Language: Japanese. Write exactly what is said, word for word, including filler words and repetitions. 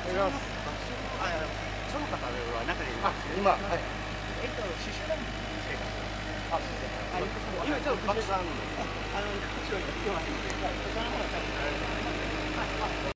ります。 あ、その方は中にいあ、 ます。 今、はい。 えっと、刺繍なんです生活。 あ、そうですね。 今ちょっと爆散。あの、口を言わないので、その方は多分。